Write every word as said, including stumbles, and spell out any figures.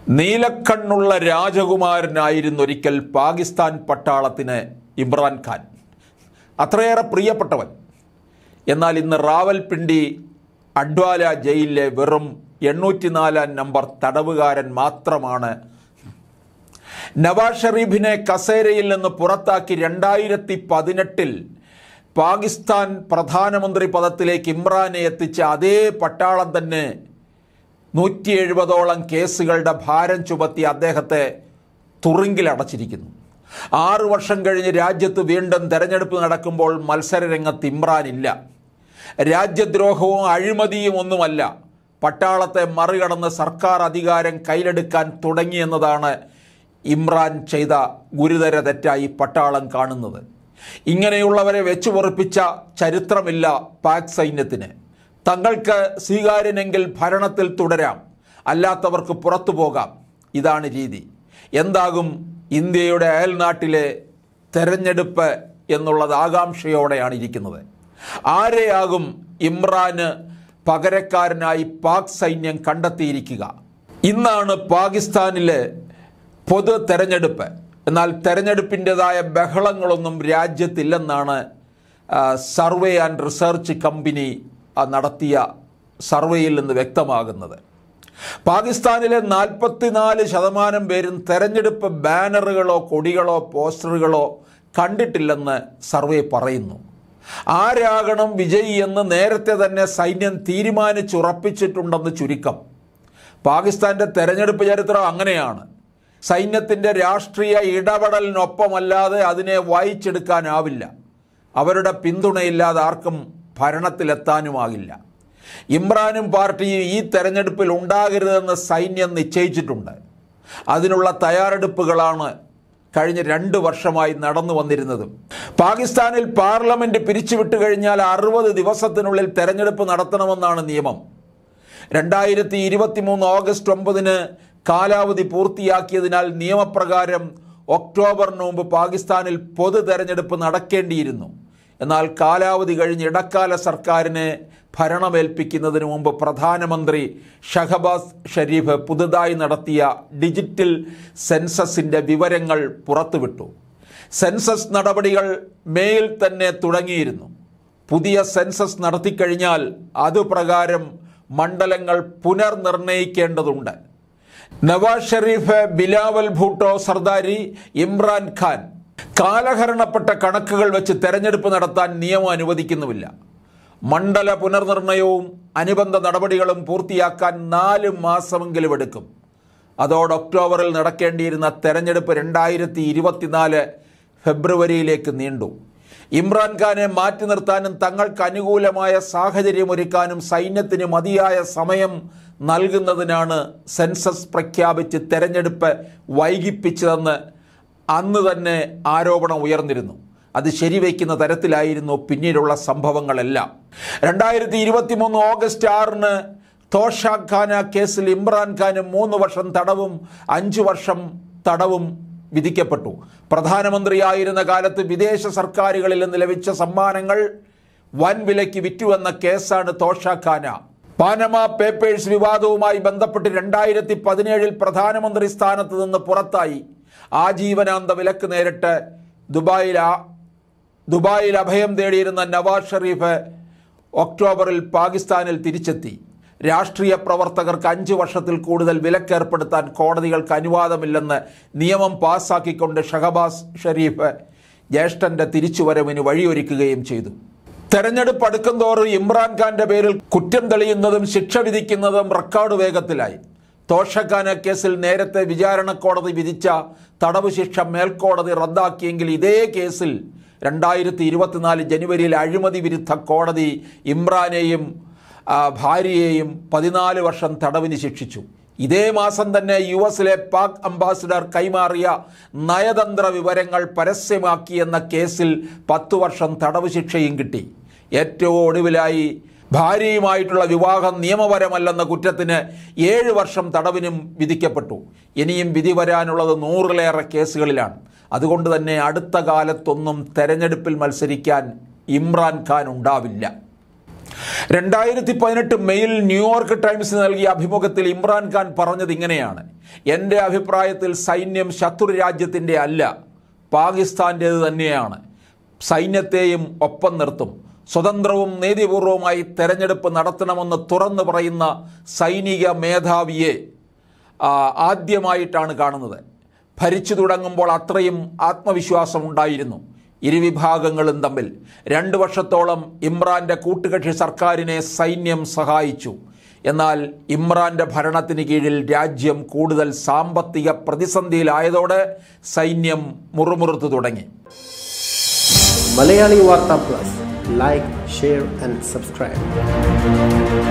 നീലക്കണ്ണുള്ള രാജകുമാരനായിരുന്നു ഒരിക്കൽ പാകിസ്ഥാൻ പട്ടാളത്തിന് ഇമ്രാൻഖാൻ. അത്രയേറെ പ്രിയപ്പെട്ടവൻ. എന്നാൽ ഇന്ന് റാവൽപിണ്ടി അഡ്വാല ജയിലിലെ വെറും എണ്ണൂറ്റിനാലാം നമ്പർ തടവുകാരൻ മാത്രമാണ്. നവാസ് ഷെരീഫിനെ കസേരയിൽ നിന്ന് പുറത്താക്കി രണ്ടായിരത്തി പതിനെട്ടിൽ പാകിസ്ഥാൻ പ്രധാനമന്ത്രി പദത്തിലേക്ക് ഇമ്രാനെ എത്തിച്ച അതേ പട്ടാളം തന്നെ നൂറ്റി എഴുപതോളം കേസുകളുടെ ഭാരം ചുമത്തി അദ്ദേഹത്തെ തുറുങ്കിലടച്ചിരിക്കുന്നു. ആറു വർഷം കഴിഞ്ഞ് രാജ്യത്ത് വീണ്ടും തെരഞ്ഞെടുപ്പ് നടക്കുമ്പോൾ മത്സരരംഗത്ത് ഇമ്രാനില്ല. രാജ്യദ്രോഹവും അഴിമതിയും ഒന്നുമല്ല, പട്ടാളത്തെ മറികടന്ന് സർക്കാർ അധികാരം കയ്യിലെടുക്കാൻ തുടങ്ങിയെന്നതാണ് ഇമ്രാൻ ചെയ്ത ഗുരുതര തെറ്റായി പട്ടാളം കാണുന്നത്. ഇങ്ങനെയുള്ളവരെ വെച്ചു പൊറുപ്പിച്ച ചരിത്രമില്ല പാക് സൈന്യത്തിന്. തങ്ങൾക്ക് സ്വീകാര്യനെങ്കിൽ ഭരണത്തിൽ തുടരാം, അല്ലാത്തവർക്ക് പുറത്തു പോകാം. ഇതാണ് രീതി. എന്താകും ഇന്ത്യയുടെ അയൽനാട്ടിലെ തെരഞ്ഞെടുപ്പ് എന്നുള്ളത് ആകാംക്ഷയോടെയാണ് ഇരിക്കുന്നത്. ആരെയാകും ഇമ്രാന് പകരക്കാരനായി പാക് സൈന്യം കണ്ടെത്തിയിരിക്കുക? ഇന്നാണ് പാകിസ്ഥാനിലെ പൊതു തെരഞ്ഞെടുപ്പ്. എന്നാൽ തെരഞ്ഞെടുപ്പിൻ്റെതായ ബഹളങ്ങളൊന്നും രാജ്യത്തില്ലെന്നാണ് സർവേ ആൻഡ് റിസർച്ച് കമ്പനി നടത്തിയ സർവേയിൽ നിന്ന് വ്യക്തമാകുന്നത്. പാകിസ്ഥാനിലെ നാൽപ്പത്തിനാല് ശതമാനം പേരും തെരഞ്ഞെടുപ്പ് ബാനറുകളോ കൊടികളോ പോസ്റ്ററുകളോ കണ്ടിട്ടില്ലെന്ന് സർവേ പറയുന്നു. ആരാകണം വിജയി എന്ന് നേരത്തെ തന്നെ സൈന്യം തീരുമാനിച്ചുറപ്പിച്ചിട്ടുണ്ടെന്ന് ചുരുക്കം. പാകിസ്ഥാൻ്റെ തെരഞ്ഞെടുപ്പ് ചരിത്രം അങ്ങനെയാണ്. സൈന്യത്തിൻ്റെ രാഷ്ട്രീയ ഇടപെടലിനൊപ്പമല്ലാതെ അതിനെ വായിച്ചെടുക്കാനാവില്ല. അവരുടെ പിന്തുണയില്ലാതെ ആർക്കും ഭരണത്തിലെത്താനുമാകില്ല. ഇമ്രാനും പാർട്ടിയും ഈ തെരഞ്ഞെടുപ്പിൽ ഉണ്ടാകരുതെന്ന് സൈന്യം നിശ്ചയിച്ചിട്ടുണ്ട്. അതിനുള്ള തയ്യാറെടുപ്പുകളാണ് കഴിഞ്ഞ രണ്ട് വർഷമായി നടന്നു വന്നിരുന്നതും. പാകിസ്ഥാനിൽ പാർലമെന്റ് പിരിച്ചുവിട്ട് കഴിഞ്ഞാൽ അറുപത് ദിവസത്തിനുള്ളിൽ തെരഞ്ഞെടുപ്പ് നടത്തണമെന്നാണ് നിയമം. രണ്ടായിരത്തി ഇരുപത്തി മൂന്ന് ഓഗസ്റ്റ് ഒമ്പതിന് കാലാവധി പൂർത്തിയാക്കിയതിനാൽ നിയമപ്രകാരം ഒക്ടോബറിന് മുമ്പ് പാകിസ്ഥാനിൽ പൊതു തെരഞ്ഞെടുപ്പ് നടക്കേണ്ടിയിരുന്നു. എന്നാൽ കാലാവധി കഴിഞ്ഞ് ഇടക്കാല സർക്കാരിനെ ഭരണമേൽപ്പിക്കുന്നതിന് മുമ്പ് പ്രധാനമന്ത്രി ഷഹബാസ് ഷെരീഫ് പുതുതായി നടത്തിയ ഡിജിറ്റൽ സെൻസസിൻ്റെ വിവരങ്ങൾ പുറത്തുവിട്ടു. സെൻസസ് നടപടികൾ മേയിൽ തന്നെ തുടങ്ങിയിരുന്നു. പുതിയ സെൻസസ് നടത്തിക്കഴിഞ്ഞാൽ അതുപ്രകാരം മണ്ഡലങ്ങൾ പുനർനിർണയിക്കേണ്ടതുണ്ട്. നവാസ് ഷെരീഫ്, ബിലാവൽ ഭൂട്ടോ സർദാരി, ഇമ്രാൻഖാൻ കാലഹരണപ്പെട്ട കണക്കുകൾ വെച്ച് തെരഞ്ഞെടുപ്പ് നടത്താൻ നിയമം അനുവദിക്കുന്നുമില്ല. മണ്ഡല പുനർനിർണയവും അനുബന്ധ നടപടികളും പൂർത്തിയാക്കാൻ നാല് മാസമെങ്കിലും എടുക്കും. അതോടെ ഒക്ടോബറിൽ നടക്കേണ്ടിയിരുന്ന തെരഞ്ഞെടുപ്പ് രണ്ടായിരത്തി ഇരുപത്തിനാല് ഫെബ്രുവരിയിലേക്ക് നീണ്ടു. ഇമ്രാൻഖാനെ മാറ്റി നിർത്താനും തങ്ങൾക്ക് അനുകൂലമായ സാഹചര്യമൊരുക്കാനും സൈന്യത്തിന് മതിയായ സമയം നൽകുന്നതിനാണ് സെൻസസ് പ്രഖ്യാപിച്ച് തെരഞ്ഞെടുപ്പ് വൈകിപ്പിച്ചതെന്ന് അന്ന് തന്നെ ആരോപണം ഉയർന്നിരുന്നു. അത് ശരിവയ്ക്കുന്ന തരത്തിലായിരുന്നു പിന്നീടുള്ള സംഭവങ്ങളെല്ലാം. രണ്ടായിരത്തി ഇരുപത്തി മൂന്ന് ഓഗസ്റ്റ് ആറിന് തോഷാഖാന കേസിൽ ഇമ്രാൻഖാന് മൂന്ന് വർഷം തടവും അഞ്ചു വർഷം തടവും വിധിക്കപ്പെട്ടു. പ്രധാനമന്ത്രിയായിരുന്ന കാലത്ത് വിദേശ സർക്കാരുകളിൽ നിന്ന് ലഭിച്ച സമ്മാനങ്ങൾ വൻ വിലയ്ക്ക് വിറ്റുവെന്ന കേസാണ് തോഷാഖാന. പാനമ പേപ്പേഴ്സ് വിവാദവുമായി ബന്ധപ്പെട്ട് രണ്ടായിരത്തി പതിനേഴിൽ പ്രധാനമന്ത്രി സ്ഥാനത്ത് നിന്ന് പുറത്തായി. ആജീവനാന്ത വിലക്ക് നേരിട്ട് ദുബായിൽ ദുബായിൽ അഭയം തേടിയിരുന്ന നവാസ് ഷെരീഫ് ഒക്ടോബറിൽ പാകിസ്ഥാനിൽ തിരിച്ചെത്തി. രാഷ്ട്രീയ പ്രവർത്തകർക്ക് അഞ്ച് വർഷത്തിൽ കൂടുതൽ വിലക്കേർപ്പെടുത്താൻ കോടതികൾക്ക് അനുവാദമില്ലെന്ന് നിയമം പാസ്സാക്കിക്കൊണ്ട് ഷഹബാസ് ഷെരീഫ് ജ്യേഷ്ഠന്റെ തിരിച്ചുവരവിന് വഴിയൊരുക്കുകയും ചെയ്തു. തെരഞ്ഞെടുപ്പ് അടുക്കുംതോറും ഇമ്രാൻഖാന്റെ പേരിൽ കുറ്റം തെളിയുന്നതും ശിക്ഷ വിധിക്കുന്നതും റെക്കോർഡ് വേഗത്തിലായി. തോഷഖാന കേസിൽ നേരത്തെ വിചാരണ കോടതി വിധിച്ച തടവ് ശിക്ഷ മേൽക്കോടതി റദ്ദാക്കിയെങ്കിൽ ഇതേ കേസിൽ രണ്ടായിരത്തി ഇരുപത്തിനാല് ജനുവരിയിൽ അഴിമതി വിരുദ്ധ കോടതി ഇമ്രാനെയും ഭാര്യയെയും പതിനാല് വർഷം തടവിന് ശിക്ഷിച്ചു. ഇതേ മാസം തന്നെ യു എസിലെ പാക് അംബാസിഡർ കൈമാറിയ നയതന്ത്ര വിവരങ്ങൾ പരസ്യമാക്കിയെന്ന കേസിൽ പത്തു വർഷം തടവ് ശിക്ഷയും കിട്ടി. ഏറ്റവും ഒടുവിലായി ഭാര്യയുമായിട്ടുള്ള വിവാഹം നിയമപരമല്ലെന്ന കുറ്റത്തിന് ഏഴ് വർഷം തടവിനും വിധിക്കപ്പെട്ടു. ഇനിയും വിധി വരാനുള്ളത് നൂറിലേറെ കേസുകളിലാണ്. അതുകൊണ്ട് തന്നെ അടുത്ത കാലത്തൊന്നും തെരഞ്ഞെടുപ്പിൽ മത്സരിക്കാൻ ഇമ്രാൻഖാൻ ഉണ്ടാവില്ല. രണ്ടായിരത്തി പതിനെട്ട് മെയിൽ ന്യൂയോർക്ക് ടൈംസിന് നൽകിയ അഭിമുഖത്തിൽ ഇമ്രാൻഖാൻ പറഞ്ഞത് ഇങ്ങനെയാണ്: എൻ്റെ അഭിപ്രായത്തിൽ സൈന്യം ശത്രു രാജ്യത്തിൻ്റെ അല്ല, പാകിസ്ഥാൻ്റേത് തന്നെയാണ്. സൈന്യത്തെയും ഒപ്പം നിർത്തും. സ്വതന്ത്രവും നീതിപൂർവവുമായി തെരഞ്ഞെടുപ്പ് നടത്തണമെന്ന് തുറന്നു പറയുന്ന സൈനിക മേധാവിയെ ആദ്യമായിട്ടാണ് കാണുന്നത്. ഭരിച്ചു തുടങ്ങുമ്പോൾ അത്രയും ആത്മവിശ്വാസം ഉണ്ടായിരുന്നു ഇരുവിഭാഗങ്ങളും തമ്മിൽ. രണ്ടു വർഷത്തോളം ഇമ്രാൻ്റെ കൂട്ടുകക്ഷി സർക്കാരിനെ സൈന്യം സഹായിച്ചു. എന്നാൽ ഇമ്രാൻ്റെ ഭരണത്തിന് കീഴിൽ രാജ്യം കൂടുതൽ സാമ്പത്തിക പ്രതിസന്ധിയിലായതോടെ സൈന്യം മുറുമുറുത്തു തുടങ്ങി. Malayali Vartha plus, like, share and subscribe.